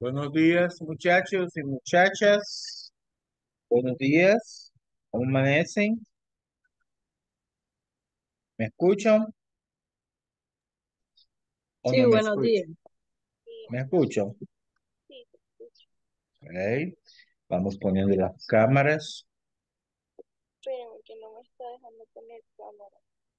Buenos días, muchachos y muchachas. Buenos días. ¿Cómo amanecen? ¿Me escuchan o Sí, no me buenos días. escuchan? ¿Me escuchan? Ok. Vamos poniendo las cámaras. Espérame, que no me está dejando poner cámara.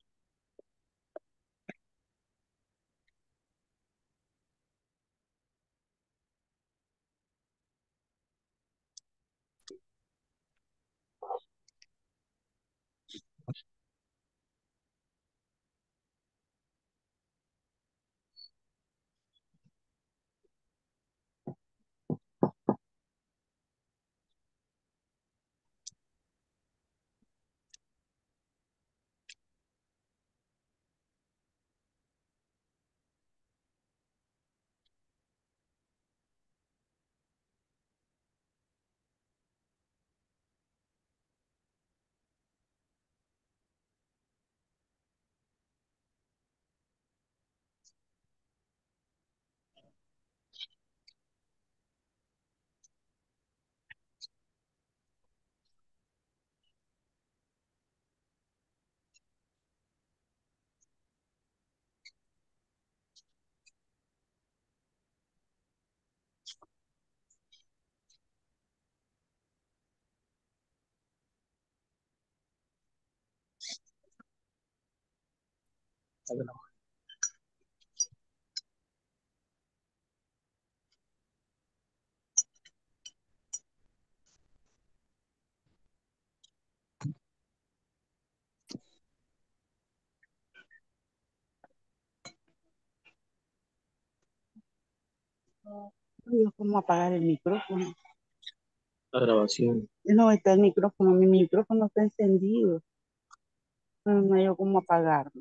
Dios, ¿cómo apagar el micrófono? La grabación. No está el micrófono, mi micrófono está encendido, pero no hay cómo apagarlo.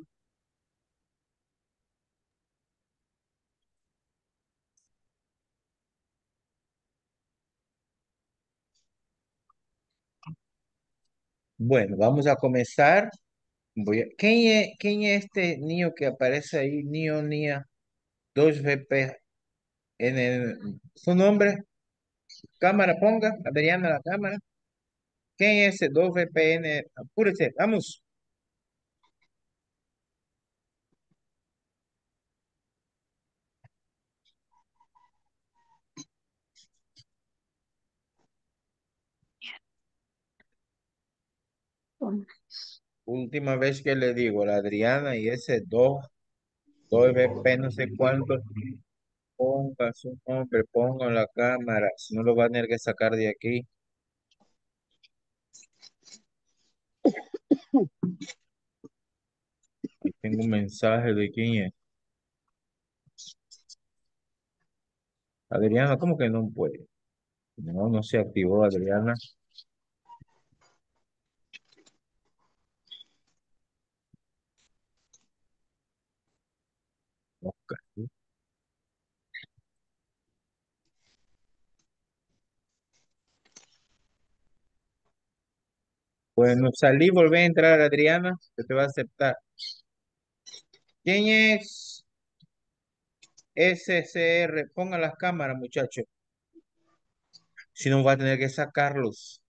Bueno, vamos a comenzar. ¿Quién es este niño que aparece ahí? Niño, niña, 2VP en su nombre. Cámara, ponga. Adriana, la cámara. ¿Quién es ese 2VPN? Apúrese, vamos. Última vez que le digo, la Adriana y ese 2VP no sé cuánto. Ponga su nombre, ponga la cámara. Si no lo va a tener que sacar de aquí. Y tengo un mensaje de quién es. Adriana, ¿cómo que no puede? No, no se activó Adriana. Ok. Bueno, salí, volví a entrar Adriana, que te va a aceptar. ¿Quién es SCR? Pongan las cámaras, muchachos. Si no, va a tener que sacarlos.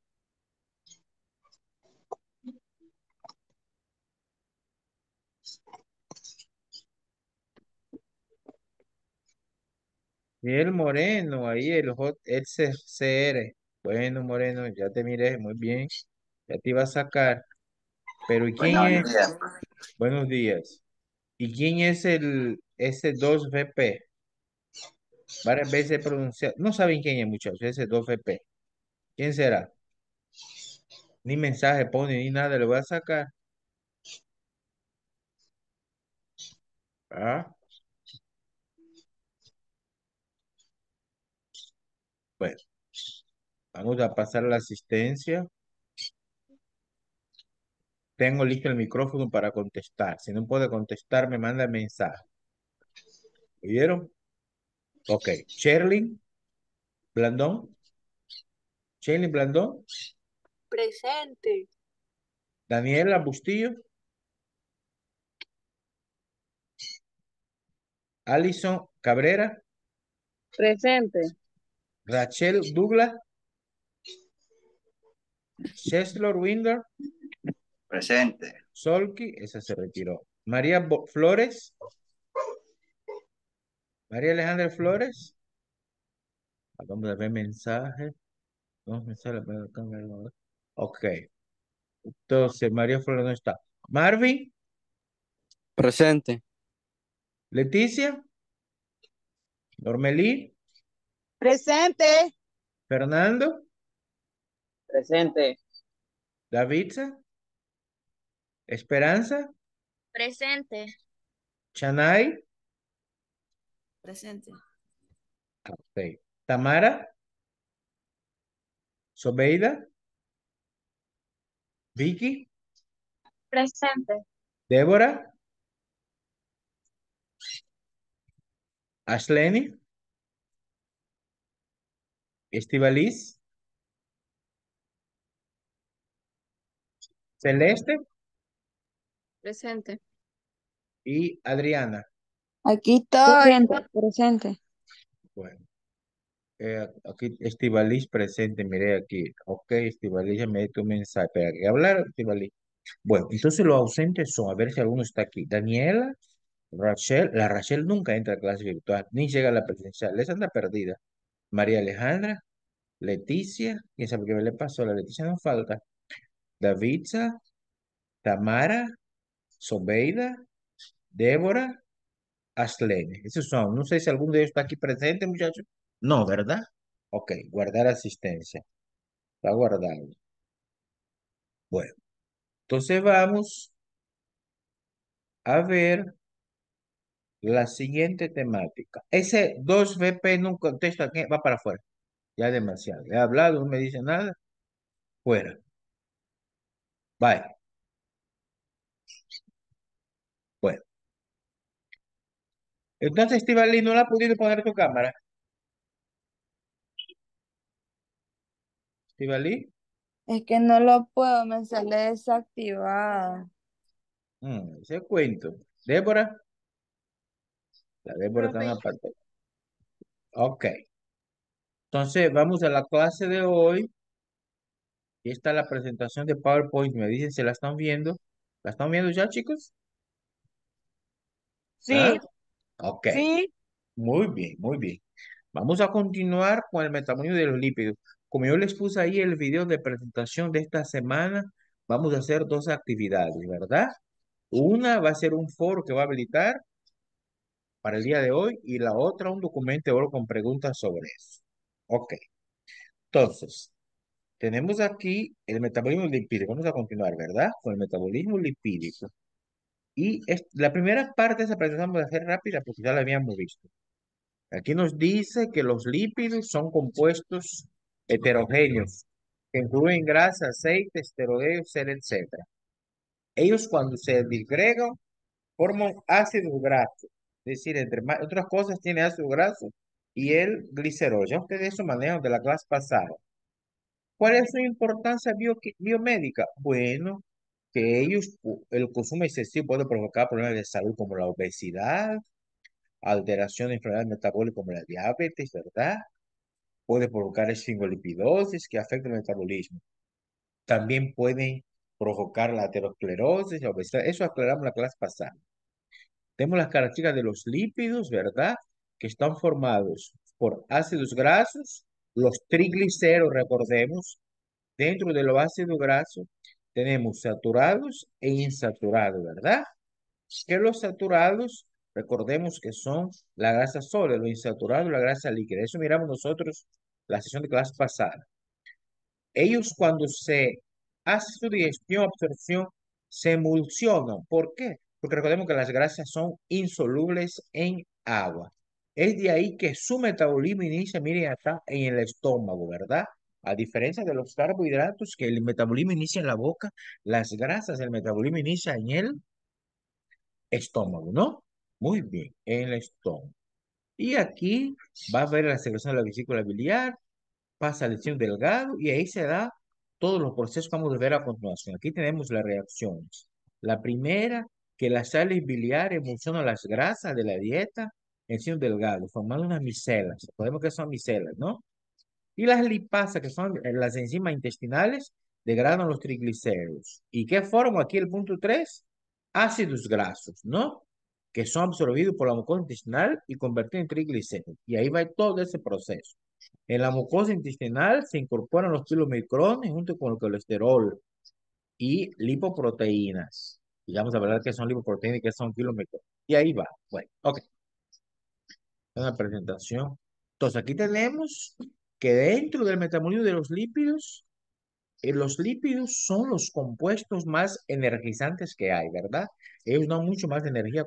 Y el Moreno, ahí el CCR. Bueno, Moreno, ya te miré, muy bien. Ya te iba a sacar. Pero ¿y quién Buenos es? días. Buenos días. ¿Y quién es el S2VP? Varias veces pronunciado. No saben quién es, muchachos, S2VP. ¿Quién será? Ni mensaje pone, ni nada, le voy a sacar. Ah, bueno, vamos a pasar a la asistencia. Tengo listo el micrófono para contestar. Si no puede contestar, me manda el mensaje. ¿Oyeron? Ok. Sherlyn Blandón. Sherlyn Blandón. Presente. Daniela Bustillo. Alison Cabrera. Presente. Rachel Douglas, Cheslor Winder, Presente. Solki, esa se retiró. María Flores, María Alejandra Flores, vamos a ver mensajes. Vamos a mensajes, ok, entonces María Flores no está. Marvin, Presente. Leticia, Normelí, Presente. Fernando, Presente. Davidza, Esperanza, Presente. Chanay, Presente. ok, Tamara, Sobeida, Vicky, Presente. Débora, Ashleni, Estivaliz, Celeste Presente. y Adriana. Aquí estoy. Presente. Bueno, aquí Estivaliz presente, miré aquí. Ok, Estivaliz, ya me dio tu mensaje. Espera, que hablar, Estivaliz. Bueno, entonces los ausentes son, a ver si alguno está aquí. Daniela, Rachel, la Rachel nunca entra a clase virtual, ni llega a la presencial, esa anda perdida. María Alejandra, Leticia, quién sabe qué le pasó, a la Leticia no falta. Davidza, Tamara, Sobeida, Débora, Aslene. Esos son, no sé si alguno de ellos está aquí presente, muchachos. No, ¿verdad? Ok, guardar asistencia. Está guardado. Bueno, entonces vamos a ver la siguiente temática. Ese 2VP no contesta, ¿qué? Va para afuera. Ya es demasiado. He hablado, no me dice nada. Fuera. Bye. Bueno. Entonces, Estivali, no la ha podido poner tu cámara. Estivali, Es que no lo puedo, me sale desactivada. ese cuento. Débora, la Débora está en Profe, la pantalla. Ok. Entonces, vamos a la clase de hoy. Y está la presentación de PowerPoint. Me dicen si la están viendo. ¿La están viendo ya, chicos? ¿Ah? Sí, Ok. sí. Muy bien, muy bien. Vamos a continuar con el metabolismo de los lípidos. Como yo les puse ahí el video de presentación de esta semana, vamos a hacer dos actividades, ¿verdad? Una va a ser un foro que va a habilitar para el día de hoy y la otra un documento de oro con preguntas sobre eso. Ok. Entonces, tenemos aquí el metabolismo lipídico. Vamos a continuar, ¿verdad? Con el metabolismo lipídico. Y la primera parte de esa presentación vamos a hacer rápida porque ya la habíamos visto. Aquí nos dice que los lípidos son compuestos heterogéneos, que incluyen grasa, aceite, esteroideos, etcétera. Ellos cuando se disgregan forman ácidos grasos, es decir, entre otras cosas tiene ácido graso y el glicerol. Ya ustedes eso manejan de la clase pasada. ¿Cuál es su importancia biomédica? Bueno, que ellos, el consumo excesivo puede provocar problemas de salud como la obesidad, alteración de enfermedades metabólicas como la diabetes, ¿verdad? Puede provocar esfingolipidosis que afecta el metabolismo. También pueden provocar la aterosclerosis, la obesidad. Eso aclaramos la clase pasada. Tenemos las características de los lípidos, ¿verdad? Que están formados por ácidos grasos, los triglicéridos, recordemos. Dentro de los ácidos grasos tenemos saturados e insaturados, ¿verdad? Que los saturados, recordemos que son la grasa sólida, los insaturados, la grasa líquida. Eso miramos nosotros la sesión de clase pasada. Ellos cuando se hace su digestión, absorción, se emulsionan. ¿Por qué? Porque recordemos que las grasas son insolubles en agua. Es de ahí que su metabolismo inicia, miren acá, en el estómago, ¿verdad? A diferencia de los carbohidratos, que el metabolismo inicia en la boca, las grasas, el metabolismo inicia en el estómago, ¿no? Muy bien, en el estómago. Y aquí va a ver la secreción de la vesícula biliar, pasa al intestino delgado y ahí se da todos los procesos que vamos a ver a continuación. Aquí tenemos las reacciones. La primera, que las sales biliares emulsionan las grasas de la dieta en el intestino delgado, formando unas micelas. Podemos que son micelas, ¿no? Y las lipasas, que son las enzimas intestinales, degradan los triglicéridos. ¿Y qué forma aquí el punto 3? Ácidos grasos, ¿no? Que son absorbidos por la mucosa intestinal y convertidos en triglicéridos. Y ahí va todo ese proceso. En la mucosa intestinal se incorporan los kilomicrones junto con el colesterol y lipoproteínas. Y vamos a hablar qué son lipoproteínas y qué son kilomicrones. Y ahí va. Bueno, ok. Una presentación. Entonces, aquí tenemos que dentro del metabolismo de los lípidos son los compuestos más energizantes que hay, ¿verdad? Ellos dan mucho más energía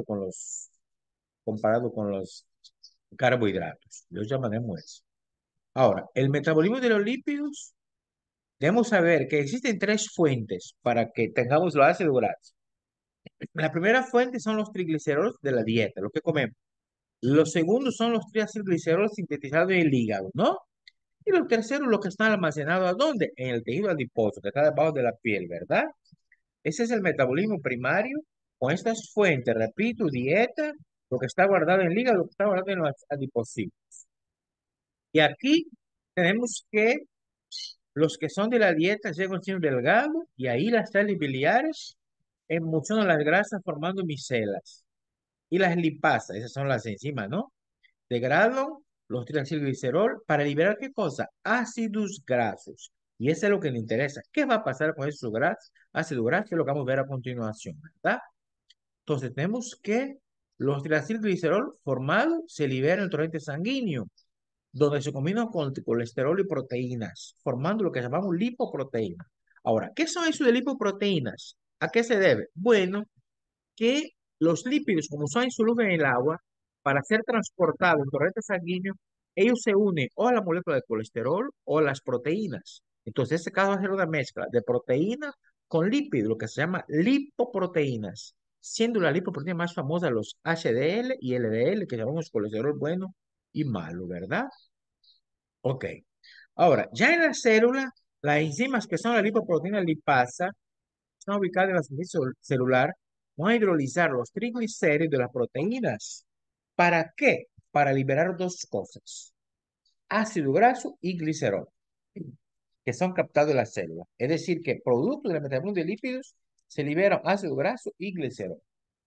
comparado con los carbohidratos. Los llamaremos eso. Ahora, el metabolismo de los lípidos, debemos saber que existen tres fuentes para que tengamos los ácidos grasos. La primera fuente son los triglicéridos de la dieta, lo que comemos. Los segundos son los triglicéridos sintetizados en el hígado, ¿no? Y los terceros, los que están almacenados, ¿a dónde? En el tejido adiposo, que está debajo de la piel, ¿verdad? Ese es el metabolismo primario con estas fuentes, repito, dieta, lo que está guardado en el hígado, lo que está guardado en los adipocitos. Y aquí tenemos que los que son de la dieta llegan siendo delgados y ahí las sales biliares emulsionan las grasas formando micelas. Y las lipasas, esas son las enzimas, ¿no? Degradan los triacilglicerol para liberar ¿qué cosa? Ácidos grasos. Y eso es lo que nos interesa. ¿Qué va a pasar con esos grasos? Ácidos grasos, que es lo que vamos a ver a continuación, ¿verdad? Entonces tenemos que los triacilglicerol formados se liberan en el torrente sanguíneo, donde se combinan con colesterol y proteínas, formando lo que llamamos lipoproteínas. Ahora, ¿qué son eso de lipoproteínas? ¿A qué se debe? Bueno, que los lípidos, como son insolubles en el agua, para ser transportados en torrente sanguíneo, ellos se unen o a la molécula de colesterol o a las proteínas. Entonces, en este caso va a ser una mezcla de proteínas con lípidos, lo que se llama lipoproteínas, siendo la lipoproteína más famosa los HDL y LDL, que llamamos colesterol bueno y malo, ¿verdad? Ok. Ahora, ya en la célula, las enzimas que son la lipoproteína lipasa están ubicadas en la superficie celular, van a hidrolizar los triglicéridos de las proteínas. ¿Para qué? Para liberar dos cosas, ácido graso y glicerol, que son captados en la célula. Es decir, que producto del metabolismo de lípidos se liberan ácido graso y glicerol.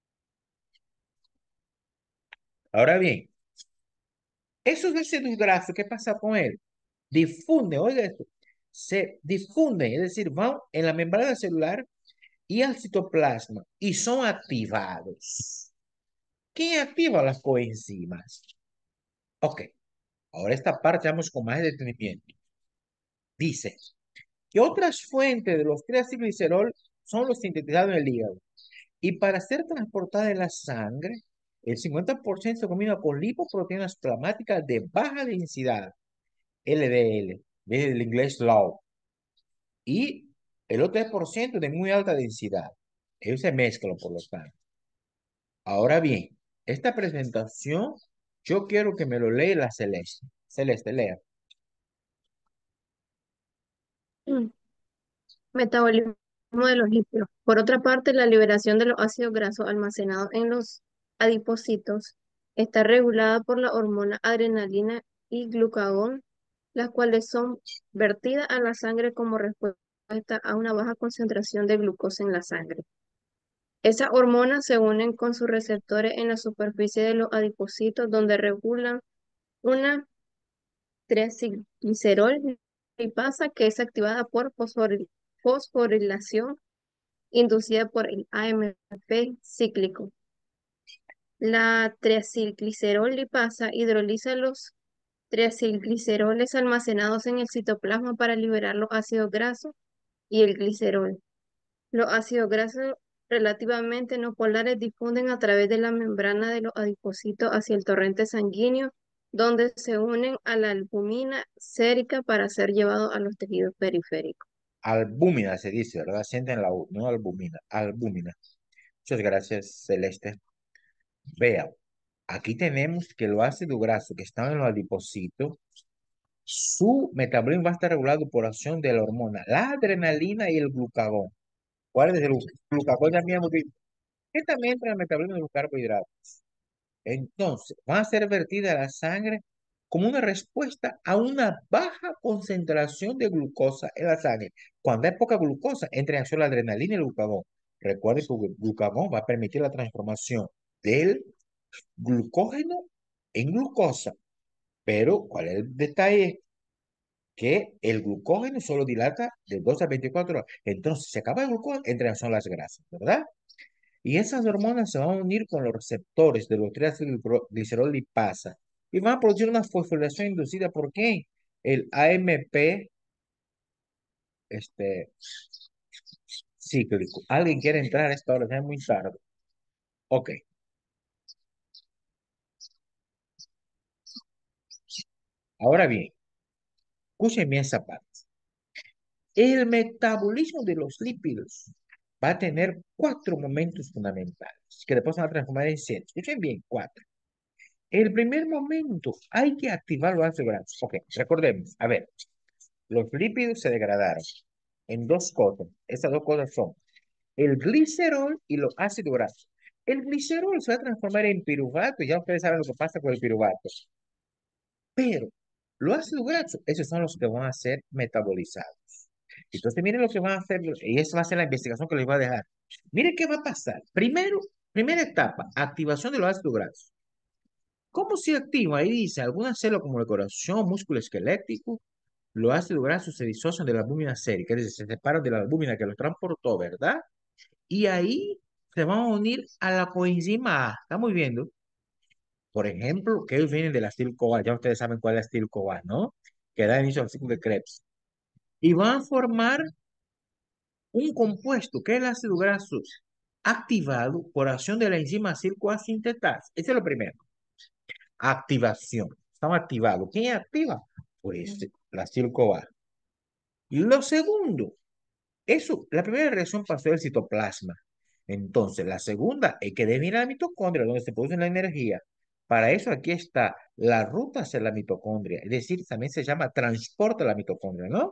Ahora bien, esos ácidos grasos, ¿qué pasa con él? Difunden, oiga esto, se difunden, es decir, van en la membrana celular y al citoplasma y son activados. ¿Quién activa las coenzimas? Ok, ahora esta parte vamos con más detenimiento. Dice que otras fuentes de los triacilglicerol son los sintetizados en el hígado. Y para ser transportada en la sangre, el 50% se combina con lipoproteínas plasmáticas de baja densidad, LDL, desde el inglés low, y el otro 3% de muy alta densidad. Ellos se mezclan por lo tanto. Ahora bien, esta presentación, yo quiero que me lo lea la Celeste. Celeste, lea. Mm. Metabolismo de los lípidos. Por otra parte, la liberación de los ácidos grasos almacenados en los adipocitos está regulada por la hormona adrenalina y glucagón, las cuales son vertidas a la sangre como respuesta a una baja concentración de glucosa en la sangre. Esas hormonas se unen con sus receptores en la superficie de los adipocitos, donde regulan una triacilglicerol lipasa que es activada por fosforilación inducida por el AMP cíclico. La triacilglicerol lipasa hidroliza los triacilgliceroles almacenados en el citoplasma para liberar los ácidos grasos y el glicerol. Los ácidos grasos relativamente no polares difunden a través de la membrana de los adipocitos hacia el torrente sanguíneo, donde se unen a la albúmina sérica para ser llevados a los tejidos periféricos. Albúmina se dice, ¿verdad? Sienten la U, no albúmina, albúmina. Muchas gracias, Celeste. Vea, aquí tenemos que los ácidos grasos que están en los adipocitos, su metabolismo va a estar regulado por acción de la hormona, la adrenalina y el glucagón. ¿Cuál es el glucagón? Ya habíamos dicho que también entra en el metabolismo de los carbohidratos. Entonces, van a ser vertidas a la sangre como una respuesta a una baja concentración de glucosa en la sangre. Cuando hay poca glucosa, entra en acción la adrenalina y el glucagón. Recuerde que el glucagón va a permitir la transformación del glucógeno en glucosa. Pero, ¿cuál es el detalle? Que el glucógeno solo dilata de 12 a 24 horas. Entonces, se acaba el glucógeno, entran son las grasas, ¿verdad? Y esas hormonas se van a unir con los receptores de los triacilglicerol lipasa y van a producir una fosforilación inducida por ¿qué? El AMP este, cíclico. ¿Alguien quiere entrar a esta hora? Ya es muy tarde. Ok. Ahora bien, escúchenme esa parte. El metabolismo de los lípidos va a tener cuatro momentos fundamentales que después se van a transformar en siete. Escuchen bien, cuatro. El primer momento hay que activar los ácidos grasos. Ok, recordemos. A ver, los lípidos se degradaron en dos cosas. Esas dos cosas son el glicerol y los ácidos grasos. El glicerol se va a transformar en piruvato. Ya ustedes saben lo que pasa con el piruvato. Pero los ácidos grasos, esos son los que van a ser metabolizados. Entonces, miren lo que van a hacer, y esa va a ser la investigación que les voy a dejar. Miren qué va a pasar. Primero, primera etapa, activación de los ácidos grasos. ¿Cómo se activa? Ahí dice, algunas células como el corazón, músculo esquelético, los ácidos grasos se disocian de la albúmina sérica, es decir, se separan de la albúmina que los transportó, ¿verdad? Y ahí se van a unir a la coenzima A. ¿Estamos viendo? Por ejemplo, que ellos vienen de la acetil-CoA, ya ustedes saben cuál es la acetil-CoA, ¿no? Que da inicio al ciclo de Krebs. Y van a formar un compuesto que es el ácido graso activado por acción de la enzima acetil-CoA sintetasa. Eso es lo primero. Activación. Están activados. ¿Quién activa? Pues la acetil-CoA. Y lo segundo, eso, la primera reacción pasó del citoplasma. Entonces, la segunda es que debe ir a la mitocondria, donde se produce la energía. Para eso aquí está la ruta hacia la mitocondria. Es decir, también se llama transporte a la mitocondria, ¿no?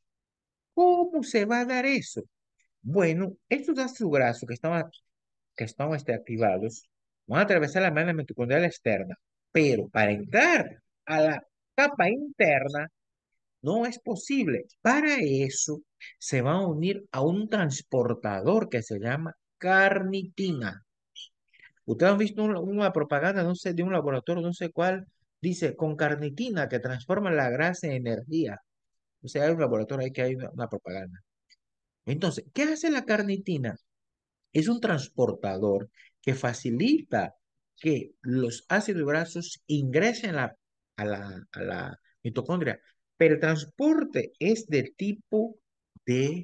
¿Cómo se va a dar eso? Bueno, estos ácidos grasos que están activados van a atravesar la membrana mitocondrial externa, pero para entrar a la capa interna no es posible. Para eso se va a unir a un transportador que se llama carnitina. Ustedes han visto una propaganda, no sé, de un laboratorio, no sé cuál, dice con carnitina que transforma la grasa en energía. O sea, hay un laboratorio ahí que hay una propaganda. Entonces, ¿qué hace la carnitina? Es un transportador que facilita que los ácidos grasos ingresen a la mitocondria, pero el transporte es del tipo de,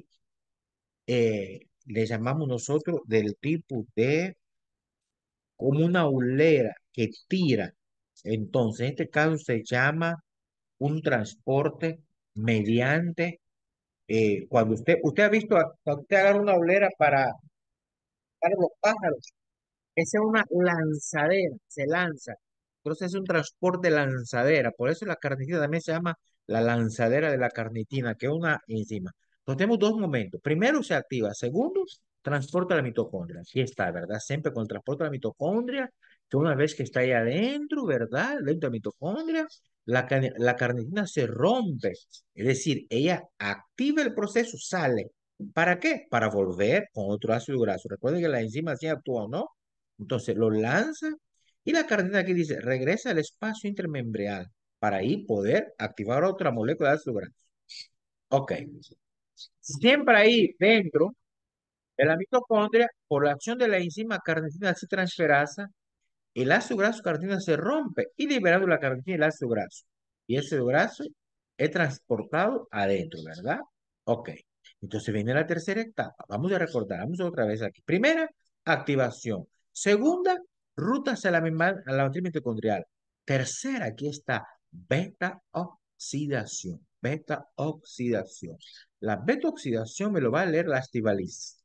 le llamamos nosotros del tipo de, como una ulera que tira. Entonces, en este caso se llama un transporte mediante, cuando usted ha visto, cuando usted agarra una ulera para los pájaros. Esa es una lanzadera, se lanza. Entonces es un transporte lanzadera. Por eso la carnitina también se llama la lanzadera de la carnitina, que es una enzima. Entonces tenemos dos momentos. Primero se activa. Segundo, transporta la mitocondria. Aquí está, ¿verdad? Siempre con el transporte de la mitocondria, que una vez que está ahí adentro, ¿verdad? Dentro de la mitocondria, la carnitina se rompe. Es decir, ella activa el proceso, sale. ¿Para qué? Para volver con otro ácido graso. Recuerden que la enzima sí actúa, ¿no? Entonces lo lanza y la carnita aquí dice, regresa al espacio intermembrana para ahí poder activar otra molécula de ácido graso. Ok. Siempre ahí dentro de la mitocondria, por la acción de la enzima carnitina transferasa, el ácido graso carnitina se rompe y liberando la carnitina y el ácido graso. Y ese graso es transportado adentro, ¿verdad? Ok. Entonces viene la tercera etapa. Vamos a recordar, vamos otra vez aquí. Primera, activación. Segunda, ruta hacia la matriz mitocondrial. Tercera, aquí está, beta oxidación. Beta oxidación. La beta oxidación me lo va a leer la Estivaliz.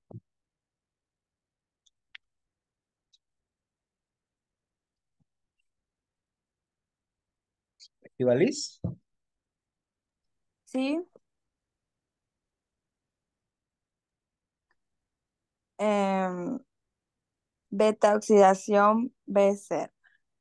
Estivaliz. Sí. Em, beta oxidación BC.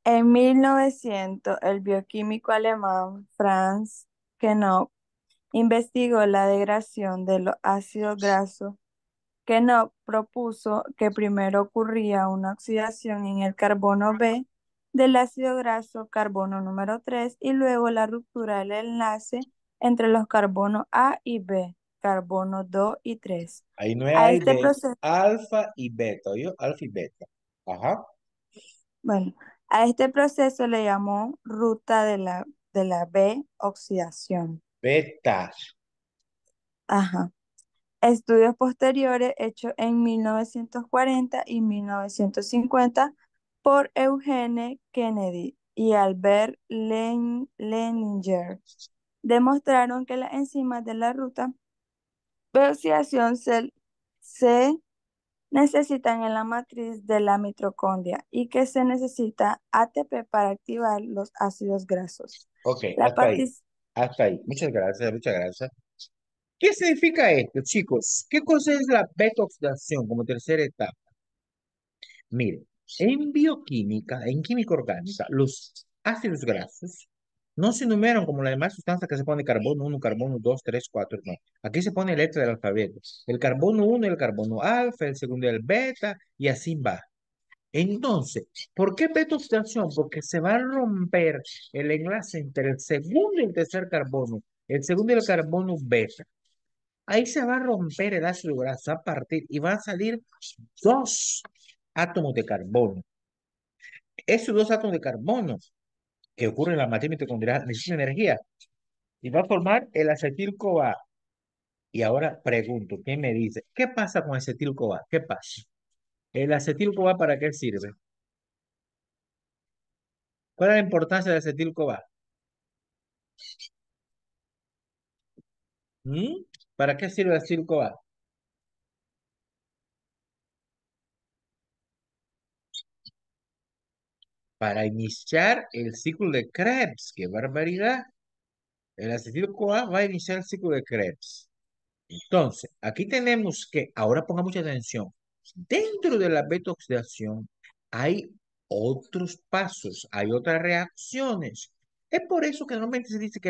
En 1900, el bioquímico alemán Franz Kenopp investigó la degradación de los ácidos grasos. Kenopp propuso que primero ocurría una oxidación en el carbono B del ácido graso carbono número 3 y luego la ruptura del enlace entre los carbonos A y B, carbono 2 y 3. Ahí no es A A y este B, proceso, alfa y beta, ¿oyó? Alfa y beta. Ajá. bueno, a este proceso le llamó ruta de la B oxidación. Beta. Ajá. Estudios posteriores hechos en 1940 y 1950 por Eugene Kennedy y Albert Leninger demostraron que las enzimas de la ruta de oxidación se necesitan en la matriz de la mitocondria y que se necesita ATP para activar los ácidos grasos. Ok, La hasta ahí. partic- Hasta ahí. Muchas gracias, muchas gracias. ¿Qué significa esto, chicos? ¿Qué cosa es la beta-oxidación como tercera etapa? Mire, en bioquímica, en química orgánica, los ácidos grasos no se enumeran como las demás sustancias que se pone carbono 1, carbono 2, 3, 4, no. Aquí se pone letra del alfabeto. El carbono 1, el carbono alfa, el segundo el beta, y así va. Entonces, ¿por qué beta-oxidación? Porque se va a romper el enlace entre el segundo y el tercer carbono, el segundo y el carbono beta. Ahí se va a romper el ácido graso a partir y van a salir dos átomos de carbono. Esos dos átomos de carbono que ocurren en la materia mitocondrial necesitan energía y va a formar el acetil-CoA. Y ahora pregunto, ¿quién me dice? ¿Qué pasa con acetil-CoA? ¿Qué pasa? ¿El acetil-CoA para qué sirve? ¿Cuál es la importancia del acetil-CoA? ¿Mm? ¿Para qué sirve el acetil-CoA? Para iniciar el ciclo de Krebs. ¡Qué barbaridad! El acetil-CoA va a iniciar el ciclo de Krebs. Entonces, aquí tenemos que, ahora ponga mucha atención, dentro de la beta-oxidación hay otros pasos, hay otras reacciones. Es por eso que normalmente se dice que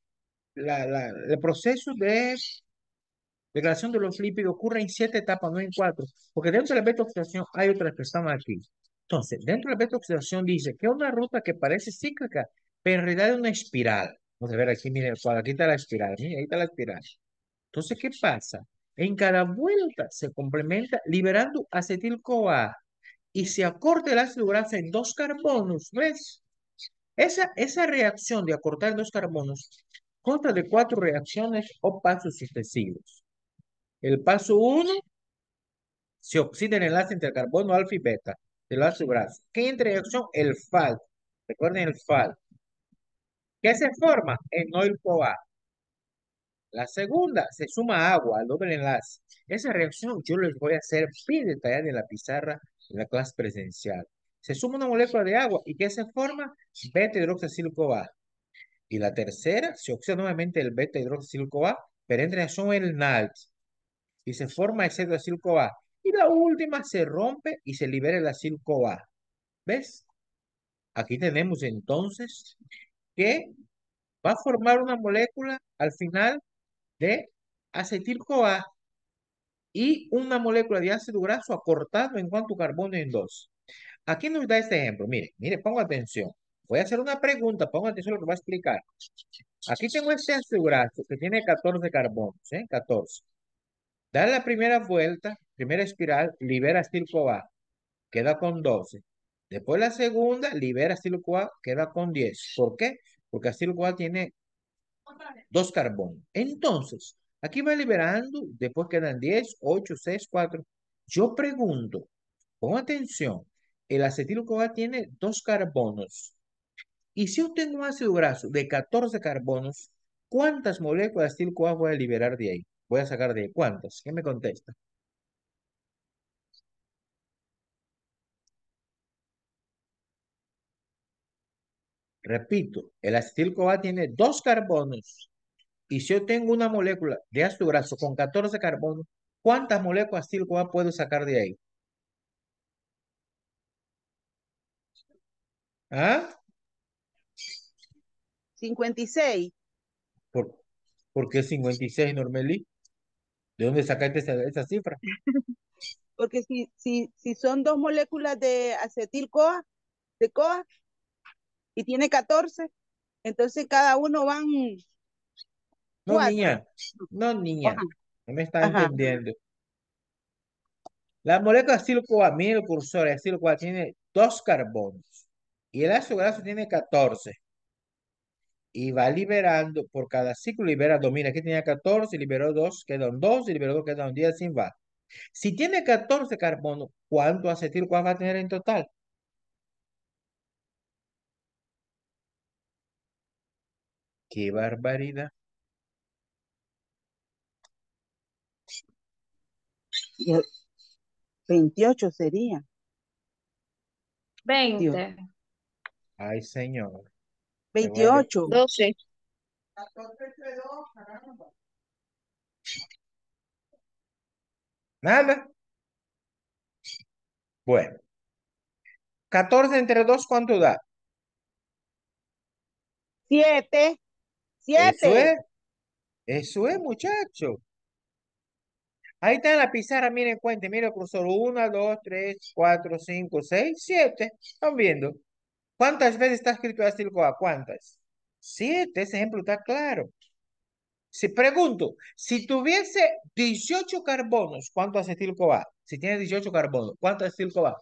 el proceso de degradación de los lípidos ocurre en 7 etapas, no en 4, porque dentro de la beta-oxidación hay otras que están aquí. Entonces, dentro de la beta-oxidación dice que es una ruta que parece cíclica, pero en realidad es una espiral. Vamos a ver aquí, miren, aquí está la espiral, miren, ahí está la espiral. Entonces, ¿qué pasa? En cada vuelta se complementa liberando acetil-CoA y se acorta el ácido graso en dos carbonos, ¿ves? Esa reacción de acortar en dos carbonos consta de 4 reacciones o pasos sucesivos. El paso 1, se oxida el enlace entre el carbono alfa y beta del ácido graso. ¿Qué entra en reacción? El FAL. Recuerden el FAL. ¿Qué se forma? Enoil-CoA. La segunda, se suma agua al doble enlace. Esa reacción yo les voy a hacer bien detallada en la pizarra en la clase presencial. Se suma una molécula de agua y ¿qué se forma? Beta-hidroxacil-CoA. Y la tercera, se oxida nuevamente el beta-hidroxacil-CoA, pero entra en reacción el NALT y se forma el acil-CoA. Y la última se rompe y se libera el acil-CoA. ¿Ves? Aquí tenemos entonces que va a formar una molécula al final de acetil-CoA y una molécula de ácido graso acortado en cuanto carbono en dos. Aquí nos da este ejemplo. Mire, mire, ponga atención. Voy a hacer una pregunta, ponga atención a lo que voy a explicar. Aquí tengo este ácido graso que tiene 14 carbonos, ¿eh? 14. Da la primera vuelta, primera espiral, libera acetil-CoA, queda con 12. Después la segunda, libera acetil-CoA, queda con 10. ¿Por qué? Porque acetil-CoA tiene dos carbonos. Entonces, aquí va liberando, después quedan 10, 8, 6, 4. Yo pregunto, pon atención, el acetil-CoA tiene dos carbonos. Y si yo tengo un ácido graso de 14 carbonos, ¿cuántas moléculas de acetil-CoA voy a liberar de ahí? Voy a sacar de ahí. ¿Cuántas? ¿Qué me contesta? Repito, el acetil-CoA tiene dos carbonos. Y si yo tengo una molécula de ácido graso con 14 carbonos, ¿cuántas moléculas de acetil-CoA puedo sacar de ahí? ¿Ah? 56. ¿Por, por qué 56, Normelí? ¿De dónde sacaste esa cifra? Porque si son dos moléculas de acetil-CoA, de CoA, y tiene 14, entonces cada uno van No, 4. niña. No, niña. Ajá, No me está ajá. entendiendo. La molécula acetil-CoA, mire el cursor, el acetil-CoA tiene dos carbonos y el ácido graso tiene 14 y va liberando, por cada ciclo libera 2. Mira, aquí tenía 14, liberó 2, quedan 2 y liberó 2, quedan 10, sin va. Si tiene 14 carbonos, ¿cuánto acetil-CoA va a tener en total? ¡Qué barbaridad! Y el 28 sería. Dios, 20, Ay, señor. Te voy a 28. 12. Nada. Bueno, 14 entre 2, ¿cuánto da? 7. Eso 7. es, eso es, muchacho. Ahí está en la pizarra, miren, cuente, miren el cursor. 1, 2, 3, 4, 5, 6, 7. ¿Están viendo? ¿Cuántas veces está escrito acetil-CoA? ¿Cuántas? 7, ese ejemplo está claro. Si pregunto, si tuviese 18 carbonos, ¿cuánto acetil-CoA? Si tiene 18 carbonos, ¿cuánto acetil-CoA?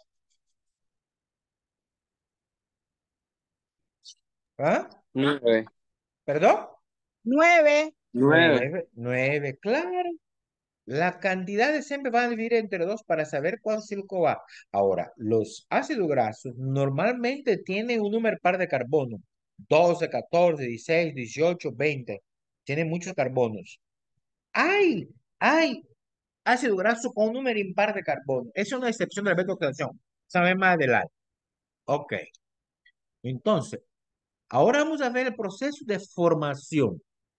¿Ah? 9. ¿Perdón? 9. 9. 9, claro. La cantidad de siempre van a dividir entre 2 para saber cuál es el CoA. Ahora, los ácidos grasos normalmente tienen un número par de carbono. 12, 14, 16, 18, 20. Tienen muchos carbonos. Hay ácido graso con un número impar de carbono. Esa es una excepción de la beta-oxidación. Sabe más adelante. Ok. Entonces, ahora vamos a ver el proceso de formación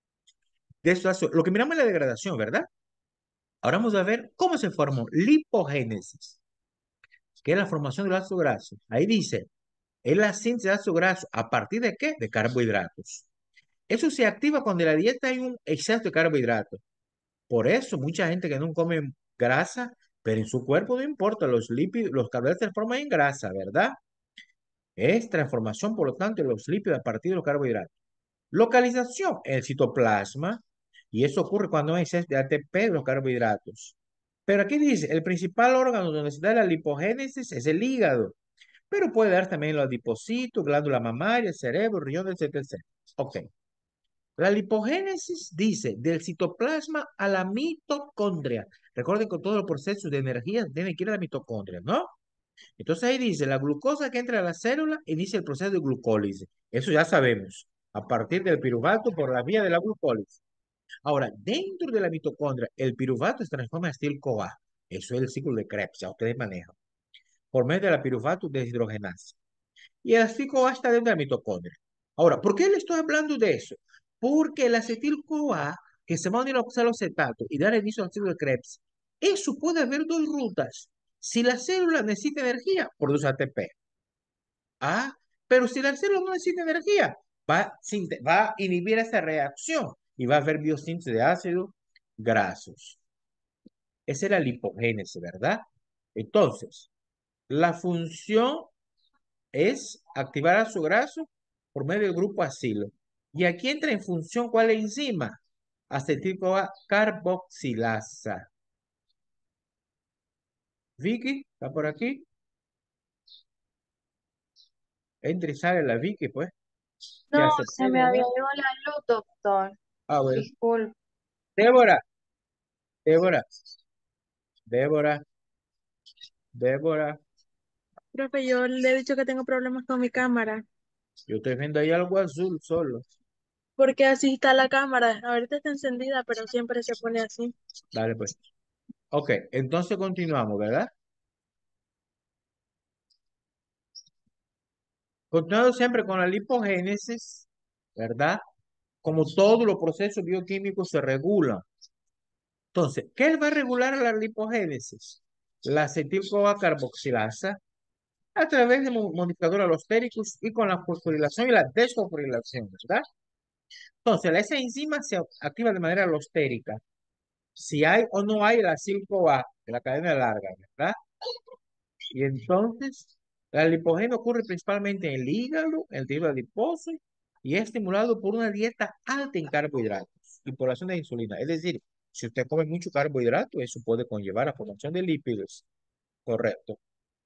de estos ácidos. Lo que miramos es la degradación, ¿verdad? Ahora vamos a ver cómo se formó lipogénesis, que es la formación del ácido graso. Ahí dice, es la síntesis de ácido graso. ¿A partir de qué? De carbohidratos. Eso se activa cuando en la dieta hay un exceso de carbohidratos. Por eso, mucha gente que no come grasa, pero en su cuerpo no importa, los lípidos, los carbohidratos se transforman en grasa, ¿verdad? Es transformación, por lo tanto, de los lípidos a partir de los carbohidratos. Localización, el citoplasma, y eso ocurre cuando hay exceso de ATP de los carbohidratos. Pero aquí dice, el principal órgano donde se da la lipogénesis es el hígado, pero puede dar también los adipocitos, glándula mamaria, el cerebro, riñones, etcétera, etcétera. Ok. La lipogénesis dice del citoplasma a la mitocondria. Recuerden que todos los procesos de energía tienen que ir a la mitocondria, ¿no? Entonces ahí dice la glucosa que entra a la célula inicia el proceso de glucólisis. Eso ya sabemos. A partir del piruvato por la vía de la glucólisis. Ahora, dentro de la mitocondria, el piruvato se transforma en acetil-CoA. Eso es el ciclo de Krebs, ya ustedes manejan. Por medio de la piruvato deshidrogenasa. Y el acetil-CoA está dentro de la mitocondria. Ahora, ¿por qué le estoy hablando de eso? Porque el acetil-CoA, que se va a unir al oxaloacetato y dar inicio al ciclo de Krebs, eso puede haber dos rutas. Si la célula necesita energía, produce ATP. Ah, pero si la célula no necesita energía, va a inhibir esa reacción y va a haber biosíntesis de ácidos grasos. Esa era la lipogénesis, ¿verdad? Entonces, la función es activar ácido graso por medio del grupo acilo. Y aquí entra en función cuál enzima. Acetil-CoA carboxilasa. Vicky, ¿está por aquí? Entra y sale la Vicky, pues. Que No, acepté se me de había nuevo. ido la luz, doctor. Ah, bueno. Disculpe. Débora, Débora, Débora, Débora. Profe, yo le he dicho que tengo problemas con mi cámara, Yo estoy viendo ahí algo azul solo. porque así está la cámara. Ahorita está encendida, pero siempre se pone así. Dale, pues. Ok, entonces continuamos, ¿verdad? Continuando siempre con la lipogénesis, ¿verdad? Como todos los procesos bioquímicos se regulan. Entonces, ¿qué va a regular la lipogénesis? La acetil-CoA carboxilasa, a través de modificadores alostéricos y con la fosforilación y la desfosforilación, ¿verdad? Entonces, esa enzima se activa de manera alostérica si hay o no hay el acil-CoA de la cadena larga, ¿verdad? Y entonces, la lipogenia ocurre principalmente en el hígado, en el tejido adiposo, y es estimulado por una dieta alta en carbohidratos y por la acción de insulina. Es decir, si usted come mucho carbohidrato, eso puede conllevar a formación de lípidos. Correcto.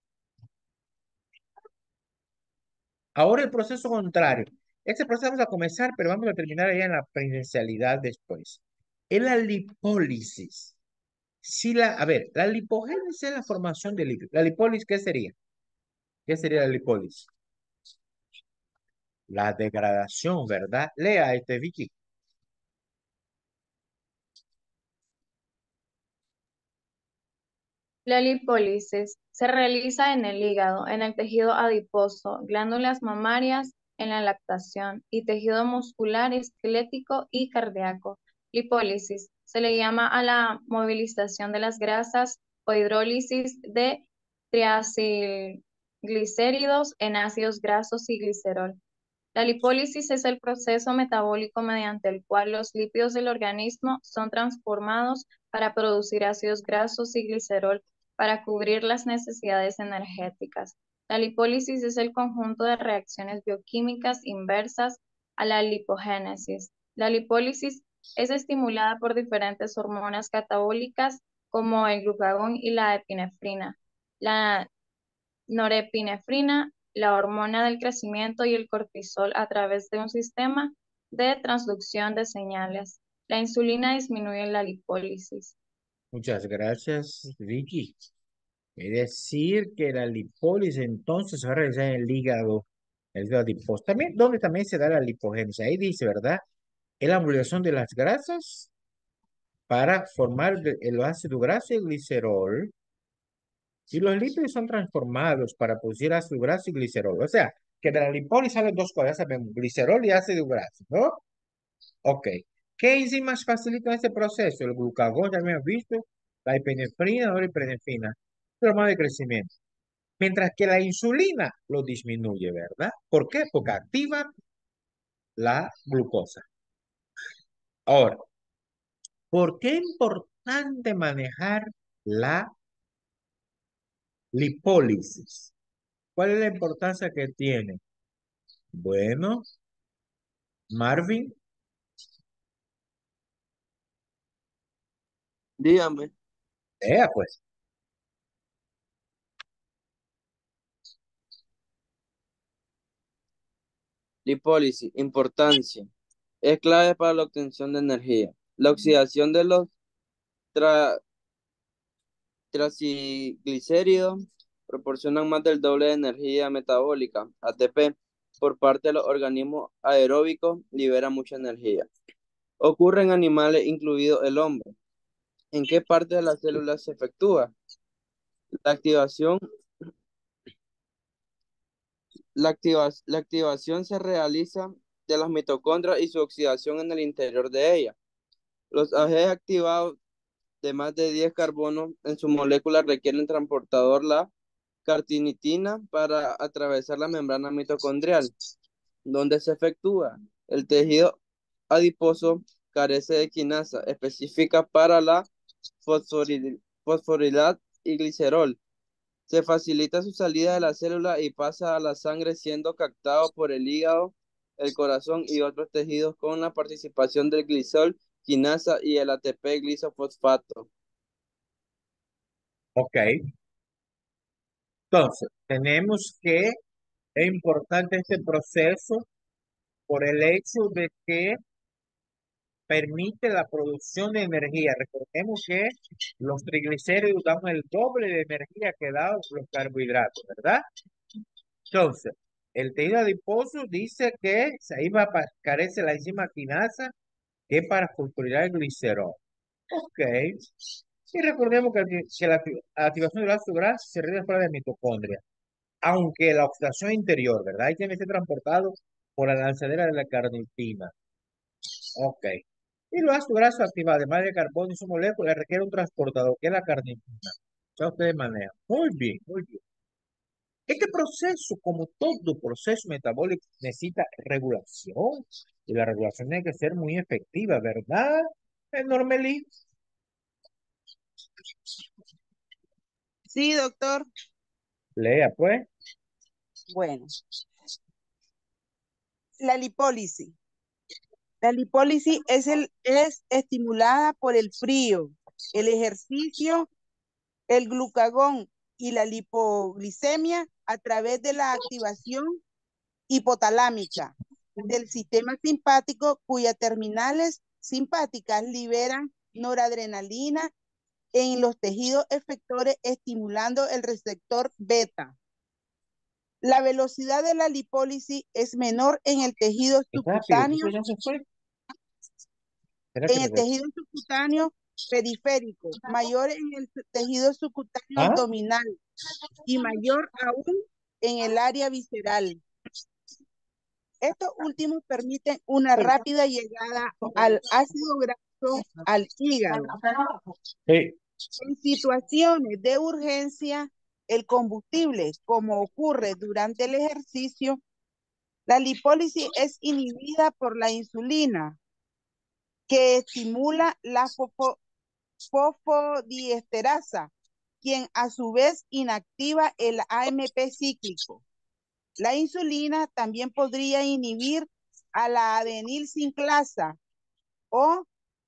Ahora el proceso contrario. Este proceso vamos a comenzar, pero vamos a terminar allá en la presencialidad después. Es la lipólisis. Si a ver, la lipogénesis es la formación de lípidos. ¿La lipólisis qué sería? ¿Qué sería la lipólisis? La degradación, ¿verdad? Lea este, Vicky. La lipólisis se realiza en el hígado, en el tejido adiposo, glándulas mamarias, en la lactación y tejido muscular, esquelético y cardíaco. Lipólisis se le llama a la movilización de las grasas o hidrólisis de triacilglicéridos en ácidos grasos y glicerol. La lipólisis es el proceso metabólico mediante el cual los lípidos del organismo son transformados para producir ácidos grasos y glicerol para cubrir las necesidades energéticas. La lipólisis es el conjunto de reacciones bioquímicas inversas a la lipogénesis. La lipólisis es estimulada por diferentes hormonas catabólicas como el glucagón y la epinefrina. La norepinefrina, la hormona del crecimiento y el cortisol a través de un sistema de transducción de señales. La insulina disminuye la lipólisis. Muchas gracias, Vicky. Es decir, que la lipólisis entonces se va a realizar en el hígado adiposo. También, donde también se da la lipogénesis. Ahí dice, ¿verdad? Es la movilización de las grasas para formar el ácido graso y el glicerol. Y los lípidos son transformados para producir ácido graso y glicerol. O sea, que de la lipólisis salen dos cosas, ya sabemos, glicerol y ácido graso, ¿no? Ok. ¿Qué enzimas facilitan este proceso? El glucagón, ya hemos visto, la epinefrina, la norepinefrina, la hormona de crecimiento. Mientras que la insulina lo disminuye, ¿verdad? ¿Por qué? Porque activa la glucosa. Ahora, ¿por qué es importante manejar la lipólisis? ¿Cuál es la importancia que tiene? Bueno, Marvin, Dígame. pues. Lipólisis, importancia. Es clave para la obtención de energía. La oxidación de los tra- triglicéridos proporcionan más del doble de energía metabólica, ATP, por parte de los organismos aeróbicos, libera mucha energía. Ocurre en animales, incluido el hombre. ¿En qué parte de las células se efectúa? La activación, la activación se realiza de las mitocondrias y su oxidación en el interior de ellas. Los agentes activados de más de 10 carbonos en su molécula requieren transportador la cartinitina para atravesar la membrana mitocondrial, donde se efectúa. El tejido adiposo carece de quinasa específica para la fosforilad y glicerol. Se facilita su salida de la célula y pasa a la sangre siendo captado por el hígado, el corazón y otros tejidos con la participación del glicol, quinasa y el ATP glisofosfato. Ok. Entonces, tenemos que es importante este proceso por el hecho de que permite la producción de energía. Recordemos que los triglicéridos dan el doble de energía que dan los carbohidratos, ¿verdad? Entonces, el tejido adiposo dice que ahí carece la enzima quinasa que es para fosforilar el glicerol. Ok. Y recordemos que la activación del ácido graso se realiza fuera de mitocondria, aunque la oxidación interior, ¿verdad? Ahí tiene que ser transportado por la lanzadera de la carnitina. Ok. Y los ácidos grasos activados, además de carbono y su molécula, requiere un transportador, que es la carnitina. Ya ustedes manejan. Muy bien, muy bien. Este proceso, como todo proceso metabólico, necesita regulación. Y la regulación tiene que ser muy efectiva, ¿verdad, Normelí? Sí, doctor. Lea, pues. Bueno, la lipólisis. La lipólisis es estimulada por el frío, el ejercicio, el glucagón y la lipoglicemia a través de la activación hipotalámica del sistema simpático, cuyas terminales simpáticas liberan noradrenalina en los tejidos efectores, estimulando el receptor beta. La velocidad de la lipólisis es menor en el tejido Rápido, subcutáneo, eso ya se fue. Espera que en el regrese. tejido subcutáneo periférico, mayor en el tejido subcutáneo ¿Ah? abdominal y mayor aún en el área visceral. Estos últimos permiten una rápida llegada al ácido graso al hígado. Sí. En situaciones de urgencia, el combustible, como ocurre durante el ejercicio, la lipólisis es inhibida por la insulina, que estimula la fosfodiesterasa, quien a su vez inactiva el AMP cíclico. La insulina también podría inhibir a la adenilsinclasa o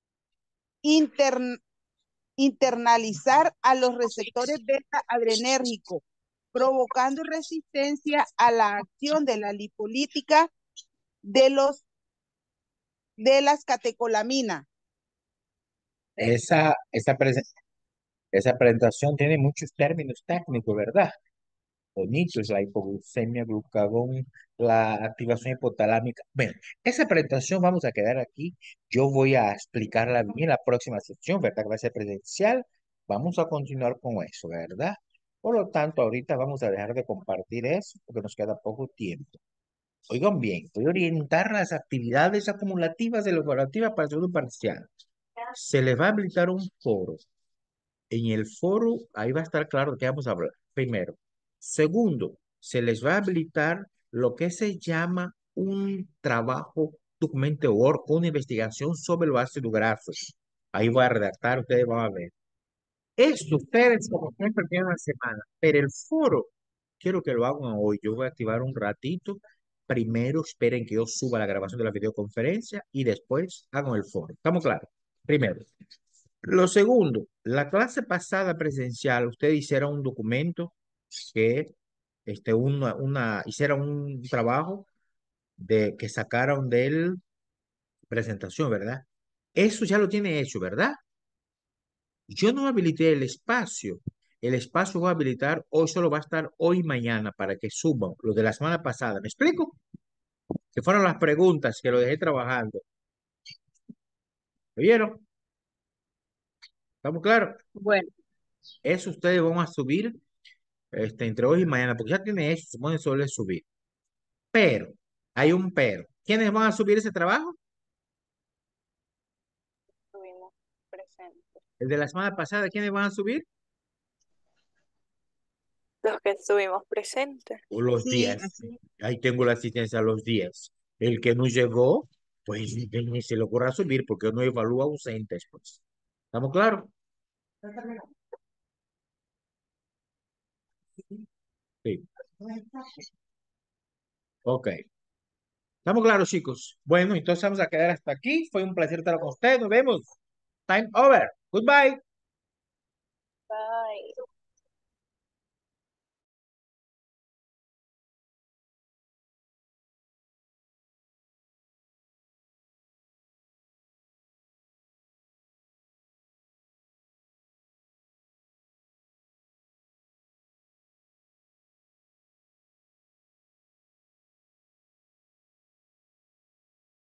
internalizar a los receptores beta adrenérgicos, provocando resistencia a la acción de la lipolítica de las catecolaminas. Esa presentación tiene muchos términos técnicos, ¿verdad? Bonitos, la hipoglucemia, glucagón, la activación hipotalámica. Bueno, esa presentación vamos a quedar aquí. Yo voy a explicarla bien en la próxima sección, ¿verdad? Que va a ser presencial. Vamos a continuar con eso, ¿verdad? Por lo tanto, ahorita vamos a dejar de compartir eso porque nos queda poco tiempo. Oigan bien, voy a orientar las actividades acumulativas y elaborativas para el segundo parcial. Se les va a habilitar un foro. En el foro, ahí va a estar claro de qué vamos a hablar. Primero. Segundo, se les va a habilitar lo que se llama un trabajo documento Word con una investigación sobre los ácidos grasos. Ahí voy a redactar, ustedes van a ver. Esto ustedes como siempre tienen una semana, pero el foro quiero que lo hagan hoy. Yo voy a activar un ratito. Primero esperen que yo suba la grabación de la videoconferencia y después hagan el foro. ¿Estamos claros? Primero. Lo segundo, la clase pasada presencial, ustedes hicieron un documento que hicieron un trabajo que sacaron de presentación, ¿verdad? Eso ya lo tiene hecho, ¿verdad? Yo no habilité el espacio. El espacio va a habilitar hoy, solo va a estar hoy y mañana para que suban lo de la semana pasada. ¿Me explico? Que fueron las preguntas que lo dejé trabajando. ¿Me vieron? ¿Estamos claros? Bueno, Eso ustedes van a subir entre hoy y mañana, porque ya tiene eso, se pueden solo subir. Pero, hay un pero. ¿Quiénes van a subir ese trabajo? Estuvimos presentes. El de la semana pasada, ¿quiénes van a subir? Los que estuvimos presentes. O los sí, 10. así. Ahí tengo la asistencia a los 10. El que no llegó, pues ni se le ocurra subir porque no evalúa ausentes, pues. ¿Estamos claros? Sí. Ok. ¿Estamos claros, chicos? Bueno, entonces vamos a quedar hasta aquí. Fue un placer estar con ustedes. Nos vemos. Time over. Goodbye. Bye.